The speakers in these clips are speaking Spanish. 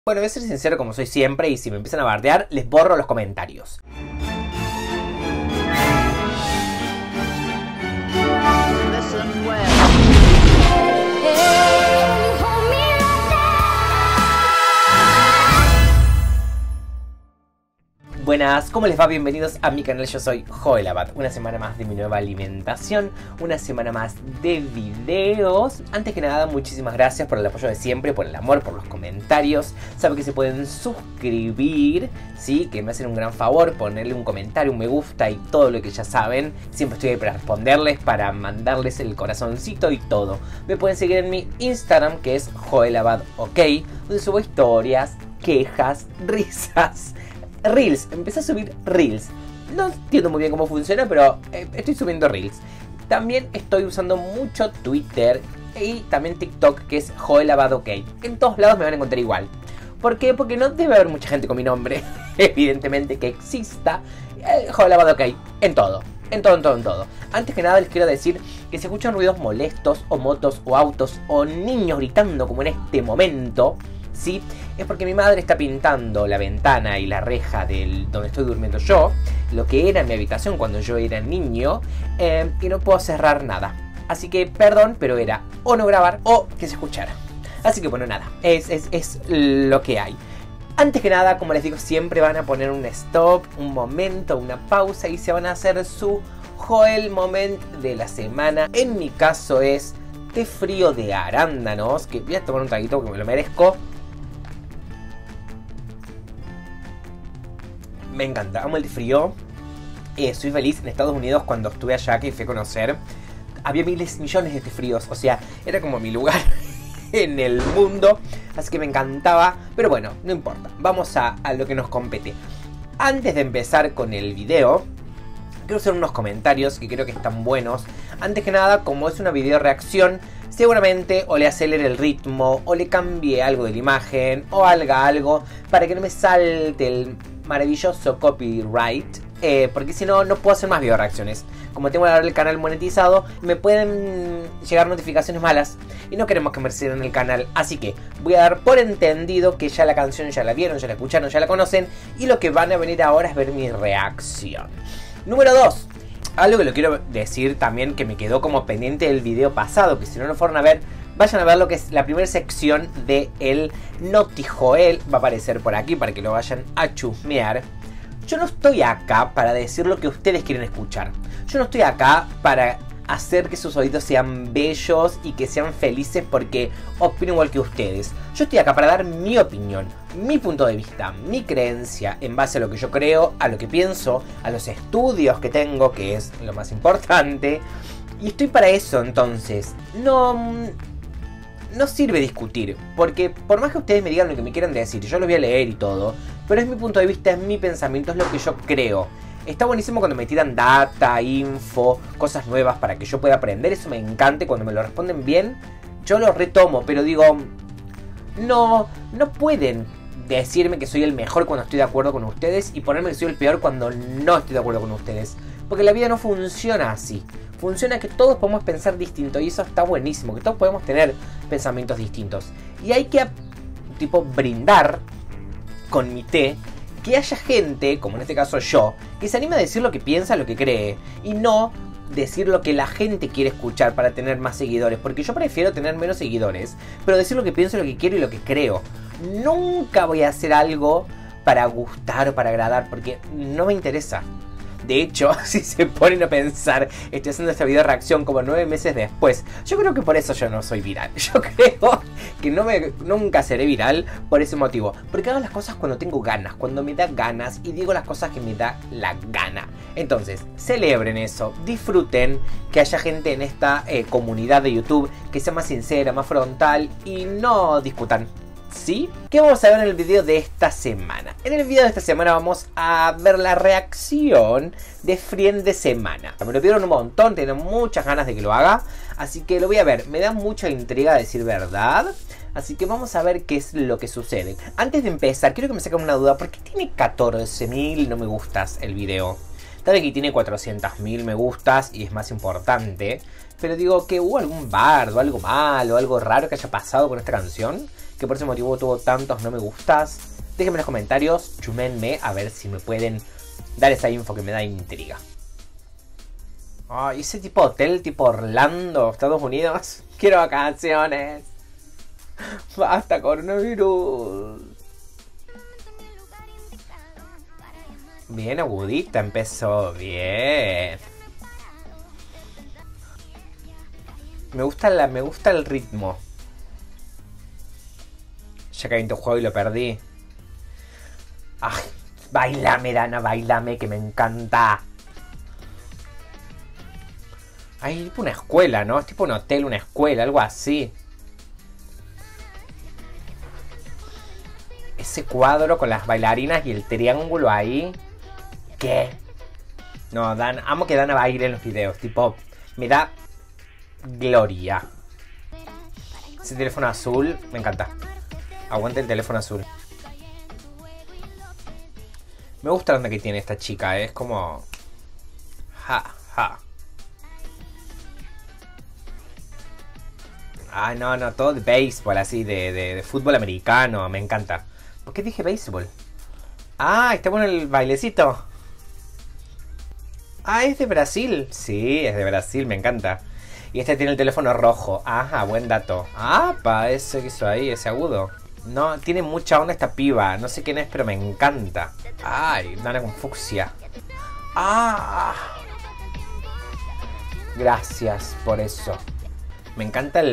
Bueno, voy a ser sincero como soy siempre y si me empiezan a bardear, les borro los comentarios. Listen well. Buenas, ¿cómo les va? Bienvenidos a mi canal, yo soy Joel Abad. Una semana más de mi nueva alimentación, una semana más de videos. Antes que nada, muchísimas gracias por el apoyo de siempre, por el amor, por los comentarios. Saben que se pueden suscribir, ¿sí? Que me hacen un gran favor, ponerle un comentario, un me gusta y todo lo que ya saben. Siempre estoy ahí para responderles, para mandarles el corazoncito y todo. Me pueden seguir en mi Instagram, que es JoelAbadOK, donde subo historias, quejas, risas, Reels, empecé a subir Reels. No entiendo muy bien cómo funciona, pero estoy subiendo Reels. También estoy usando mucho Twitter y también TikTok, que es JoelAbadOK. En todos lados me van a encontrar igual. ¿Por qué? Porque no debe haber mucha gente con mi nombre, evidentemente, que exista JoelAbadOK en todo. En todo. Antes que nada les quiero decir que si escuchan ruidos molestos, o motos, o autos, o niños gritando como en este momento, ¿sí? Es porque mi madre está pintando la ventana y la reja del donde estoy durmiendo yo, lo que era mi habitación cuando yo era niño, y no puedo cerrar nada. Así que perdón, pero era o no grabar o que se escuchara. Así que bueno, nada, es lo que hay. Antes que nada, como les digo, siempre van a poner un stop, un momento, una pausa y se van a hacer su Joel Moment de la semana. En mi caso es té frío de arándanos, que voy a tomar un traguito porque me lo merezco. Me encanta, amo el frío. Soy feliz. En Estados Unidos, cuando estuve allá, que fui a conocer, había millones de té fríos. O sea, era como mi lugar en el mundo. Así que me encantaba. Pero bueno, no importa. Vamos a lo que nos compete. Antes de empezar con el video, quiero hacer unos comentarios que creo que están buenos. Antes que nada, como es una video reacción, seguramente o le acelere el ritmo, o le cambie algo de la imagen, o haga algo para que no me salte el maravilloso copyright, porque si no, no puedo hacer más video reacciones. Como tengo el canal monetizado, me pueden llegar notificaciones malas y no queremos que me cierren el canal. Así que voy a dar por entendido que ya la canción ya la vieron, ya la escucharon, ya la conocen, y lo que van a venir ahora es ver mi reacción. Número 2. Algo que lo quiero decir también, que me quedó como pendiente del video pasado, que si no lo fueron a ver, vayan a ver lo que es la primera sección de el Noti Joel. Va a aparecer por aquí para que lo vayan a chusmear. Yo no estoy acá para decir lo que ustedes quieren escuchar. Yo no estoy acá para hacer que sus oídos sean bellos y que sean felices porque opino igual que ustedes. Yo estoy acá para dar mi opinión, mi punto de vista, mi creencia en base a lo que yo creo, a lo que pienso, a los estudios que tengo, que es lo más importante. Y estoy para eso, entonces no sirve discutir, porque por más que ustedes me digan lo que me quieran decir, yo lo voy a leer y todo, pero es mi punto de vista, es mi pensamiento, es lo que yo creo. Está buenísimo cuando me tiran data, info, cosas nuevas para que yo pueda aprender, eso me encanta, y cuando me lo responden bien, yo lo retomo, pero digo, no pueden decirme que soy el mejor cuando estoy de acuerdo con ustedes y ponerme que soy el peor cuando no estoy de acuerdo con ustedes, porque la vida no funciona así. Funciona que todos podemos pensar distinto y eso está buenísimo, que todos podemos tener pensamientos distintos. Y hay que, tipo, brindar con mi té que haya gente, como en este caso yo, que se anime a decir lo que piensa, lo que cree, y no decir lo que la gente quiere escuchar para tener más seguidores, porque yo prefiero tener menos seguidores, pero decir lo que pienso, lo que quiero y lo que creo. Nunca voy a hacer algo para gustar o para agradar, porque no me interesa. De hecho, si se ponen a pensar, estoy haciendo esta video reacción como 9 meses después. Yo creo que por eso yo no soy viral. Yo creo que nunca seré viral por ese motivo. Porque hago las cosas cuando tengo ganas, cuando me da ganas, y digo las cosas que me da la gana. Entonces, celebren eso, disfruten que haya gente en esta comunidad de YouTube que sea más sincera, más frontal y no discutan. ¿Sí? ¿Qué vamos a ver en el video de esta semana? En el video de esta semana vamos a ver la reacción de Friend de semana. Me lo pidieron un montón, tengo muchas ganas de que lo haga, así que lo voy a ver. Me da mucha intriga, a decir verdad, así que vamos a ver qué es lo que sucede. Antes de empezar, quiero que me saquen una duda. ¿Por qué tiene 14.000 no me gustas el video? Tal vez que tiene 400.000 me gustas y es más importante, pero digo que hubo algún bardo, algo malo, algo raro que haya pasado con esta canción, que por ese motivo tuvo tantos no me gustas. Déjenme en los comentarios, chumenme, a ver si me pueden dar esa info que me da intriga. Ay, ese tipo de hotel, tipo Orlando, Estados Unidos. Quiero vacaciones. Basta, coronavirus. Bien, agudita empezó. Bien. Me gusta el ritmo. Ya caí en tu juego y lo perdí. Ay, bailame, Dana, bailame, que me encanta. Ay, tipo una escuela, ¿no? Es tipo un hotel, una escuela, algo así. Ese cuadro con las bailarinas y el triángulo ahí. ¿Qué? No, amo que Dana baile en los videos. Tipo, me da gloria. Ese teléfono azul, me encanta. Aguante el teléfono azul. Me gusta la onda que tiene esta chica, es como... Ja, ja. Ah, no, todo de béisbol, así, de fútbol americano, me encanta. ¿Por qué dije béisbol? Ah, está bueno el bailecito. Ah, es de Brasil. Sí, es de Brasil, me encanta. Y este tiene el teléfono rojo. Ajá, buen dato. Ah, ese que hizo ahí, ese agudo. No, tiene mucha onda esta piba. No sé quién es, pero me encanta. Ay, Dana con fucsia. Ah. Gracias por eso. Me encanta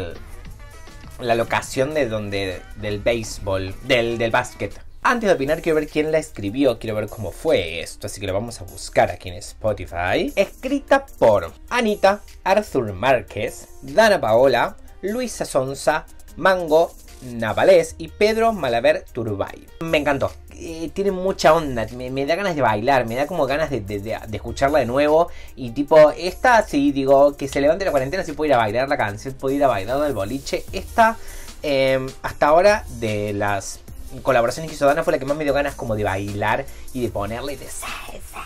la locación del béisbol, del básquet. Antes de opinar, quiero ver quién la escribió, quiero ver cómo fue esto, así que lo vamos a buscar aquí en Spotify. Escrita por Anita, Arthur Márquez, Dana Paola, Luisa Sonza, Mango Navalés y Pedro Malaver Turbay. Me encantó. Tiene mucha onda, me da ganas de bailar, me da como ganas de escucharla de nuevo. Y tipo, esta sí, digo, que se levante la cuarentena, sí puedo ir a bailar la canción, puedo ir a bailar del boliche. Esta, hasta ahora, de las colaboraciones que hizo Dana, fue la que más me dio ganas como de bailar y de ponerle de sí.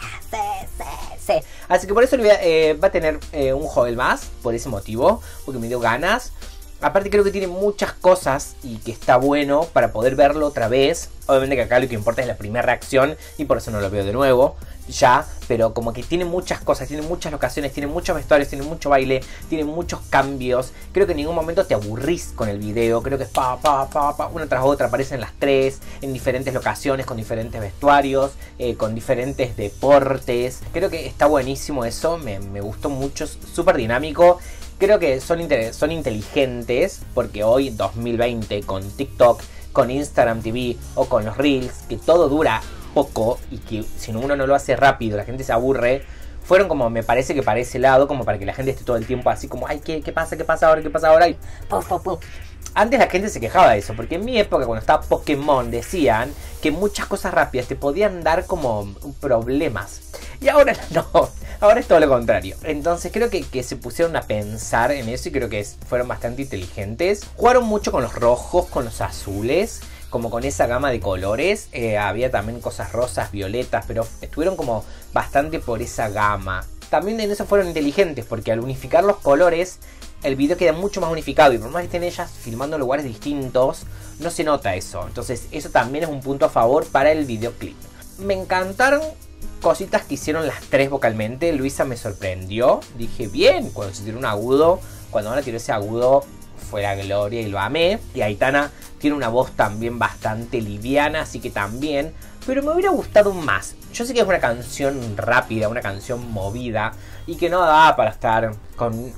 Así que por eso va a tener un juego más, por ese motivo, porque me dio ganas. Aparte creo que tiene muchas cosas y que está bueno para poder verlo otra vez. Obviamente que acá lo que importa es la primera reacción y por eso no lo veo de nuevo ya. Pero como que tiene muchas cosas, tiene muchas locaciones, tiene muchos vestuarios, tiene mucho baile, tiene muchos cambios. Creo que en ningún momento te aburrís con el video. Creo que es una tras otra, aparecen las tres en diferentes locaciones, con diferentes vestuarios, con diferentes deportes. Creo que está buenísimo eso, me gustó mucho, súper dinámico. Creo que son inteligentes porque hoy, 2020, con TikTok, con Instagram TV o con los Reels, que todo dura poco y que si uno no lo hace rápido, la gente se aburre, fueron como, me parece que para ese lado, como para que la gente esté todo el tiempo así como, ay, ¿qué pasa? ¿Qué pasa ahora? ¿Qué pasa ahora? Y antes la gente se quejaba de eso, porque en mi época, cuando estaba Pokémon, decían que muchas cosas rápidas te podían dar como problemas. Y ahora no, ahora es todo lo contrario. Entonces creo que se pusieron a pensar en eso y creo que fueron bastante inteligentes. Jugaron mucho con los rojos, con los azules, como con esa gama de colores. Había también cosas rosas, violetas, pero estuvieron como bastante por esa gama. También en eso fueron inteligentes, porque al unificar los colores, el video queda mucho más unificado. Y por más que estén ellas filmando en lugares distintos, no se nota eso. Entonces eso también es un punto a favor para el videoclip. Me encantaron cositas que hicieron las tres vocalmente. Luisa me sorprendió. Dije, bien, cuando se tiró un agudo. Cuando Ana tiró ese agudo, fue la gloria y lo amé. Y Aitana tiene una voz también bastante liviana, así que también. Pero me hubiera gustado más. Yo sé que es una canción rápida, una canción movida, y que no da para estar con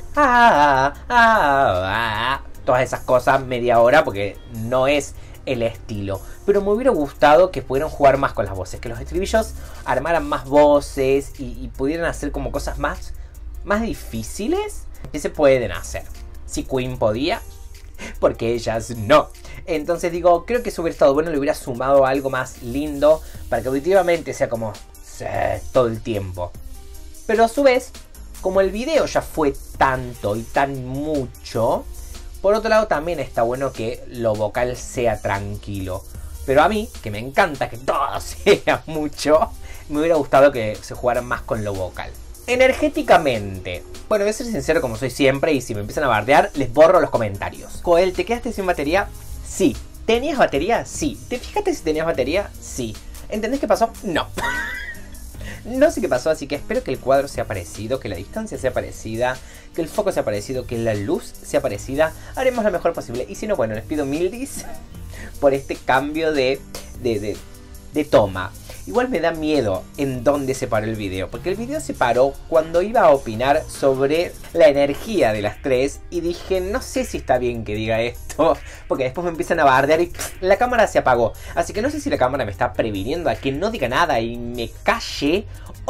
todas esas cosas media hora, porque no es el estilo. Pero me hubiera gustado que pudieran jugar más con las voces, que los estribillos armaran más voces y pudieran hacer como cosas más difíciles que se pueden hacer. Si Queen podía, porque ellas no. Entonces digo, creo que eso hubiera estado bueno, le hubiera sumado algo más lindo para que auditivamente sea como todo el tiempo. Pero a su vez, como el video ya fue tanto y tan mucho, por otro lado también está bueno que lo vocal sea tranquilo. Pero a mí, que me encanta que todo sea mucho, me hubiera gustado que se jugaran más con lo vocal. Energéticamente, bueno, voy a ser sincero como soy siempre, y si me empiezan a bardear, les borro los comentarios. Joel, ¿te quedaste sin batería? Sí. ¿Tenías batería? Sí. ¿Te fijaste si tenías batería? Sí. ¿Entendés qué pasó? No. No sé qué pasó, así que espero que el cuadro sea parecido, que la distancia sea parecida, que el foco sea parecido, que la luz sea parecida. Haremos lo mejor posible. Y si no, bueno, les pido mil por este cambio de toma. Igual me da miedo en dónde se paró el video, porque el video se paró cuando iba a opinar sobre la energía de las tres y dije, no sé si está bien que diga esto, porque después me empiezan a bardear y la cámara se apagó. Así que no sé si la cámara me está previniendo a que no diga nada y me calle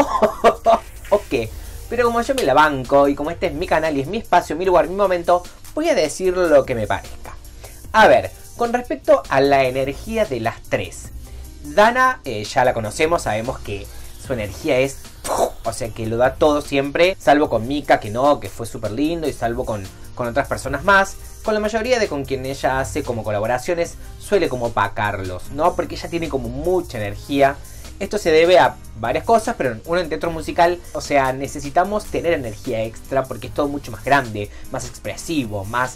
o qué. Pero como yo me la banco y como este es mi canal y es mi espacio, mi lugar, mi momento, voy a decir lo que me parezca. A ver, con respecto a la energía de las tres. Dana, ya la conocemos, sabemos que su energía es... O sea, que lo da todo siempre, salvo con Mika, que no, que fue súper lindo, y salvo con otras personas más. Con la mayoría de con quien ella hace como colaboraciones, suele como opacarlos, ¿no? Porque ella tiene como mucha energía. Esto se debe a varias cosas, pero uno en teatro musical, o sea, necesitamos tener energía extra porque es todo mucho más grande, más expresivo, más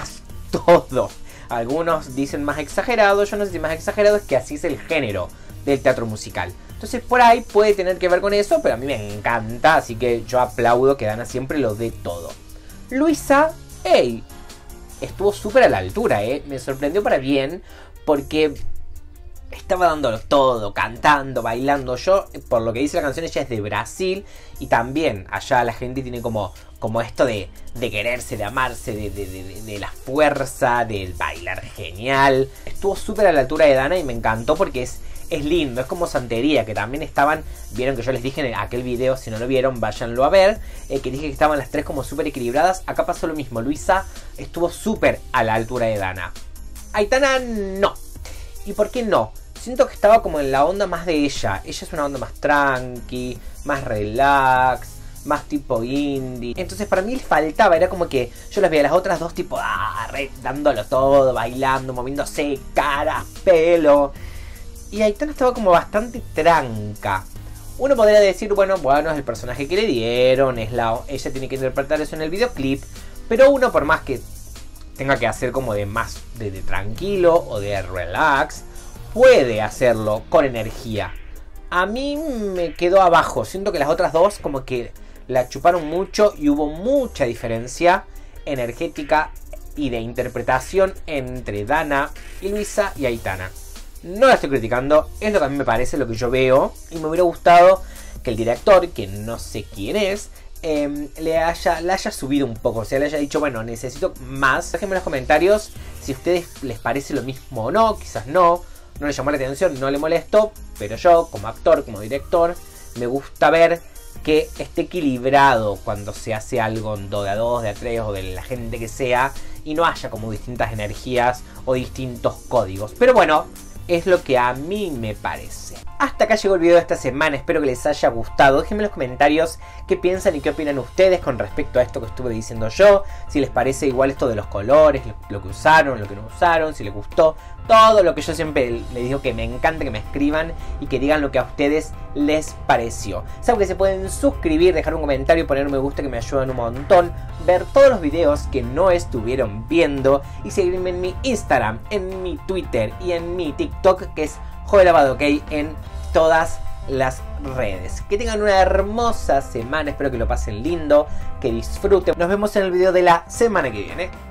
todo. Algunos dicen más exagerado, yo no sé si más exagerado, es que así es el género del teatro musical. Entonces por ahí puede tener que ver con eso, pero a mí me encanta, así que yo aplaudo que Dana siempre lo dé todo. Luisa, hey, estuvo súper a la altura, me sorprendió para bien, porque estaba dándolo todo, cantando, bailando. Yo, por lo que dice la canción, ella es de Brasil y también allá la gente tiene como esto de quererse, de amarse, de la fuerza, del bailar genial. Estuvo súper a la altura de Dana y me encantó porque es lindo, es como santería, que también estaban, vieron que yo les dije en aquel video, si no lo vieron, váyanlo a ver, que dije que estaban las tres como súper equilibradas. Acá pasó lo mismo, Luisa estuvo súper a la altura de Dana. Aitana no. ¿Y por qué no? Siento que estaba como en la onda más de ella. Ella es una onda más tranqui, más relax, más tipo indie. Entonces para mí le faltaba, era como que yo las veía a las otras dos tipo dándolo todo, bailando, moviéndose cara, pelo. Y Aitana estaba como bastante tranca. Uno podría decir, bueno, es el personaje que le dieron, ella tiene que interpretar eso en el videoclip. Pero uno, por más que tenga que hacer como de más de tranquilo o de relax, puede hacerlo con energía. A mí me quedó abajo. Siento que las otras dos como que la chuparon mucho y hubo mucha diferencia energética y de interpretación entre Dana y Luisa y Aitana. No la estoy criticando, es lo que a mí me parece, lo que yo veo. Y me hubiera gustado que el director, que no sé quién es, la haya subido un poco. O sea, le haya dicho, bueno, necesito más. Déjenme en los comentarios si a ustedes les parece lo mismo o no. Quizás no le llamó la atención, no le molestó. Pero yo, como actor, como director, me gusta ver que esté equilibrado cuando se hace algo de a dos, de a tres o de la gente que sea. Y no haya como distintas energías o distintos códigos. Pero bueno, es lo que a mí me parece. Hasta acá llegó el video de esta semana, espero que les haya gustado. Déjenme en los comentarios qué piensan y qué opinan ustedes con respecto a esto que estuve diciendo yo. Si les parece igual esto de los colores, lo que usaron, lo que no usaron, si les gustó. Todo lo que yo siempre les digo que me encanta que me escriban y que digan lo que a ustedes les pareció. Saben que se pueden suscribir, dejar un comentario y poner un me gusta, que me ayudan un montón. Ver todos los videos que no estuvieron viendo y seguirme en mi Instagram, en mi Twitter y en mi TikTok, que es JoeLavado, ok, en todas las redes. Que tengan una hermosa semana, espero que lo pasen lindo, que disfruten. Nos vemos en el video de la semana que viene.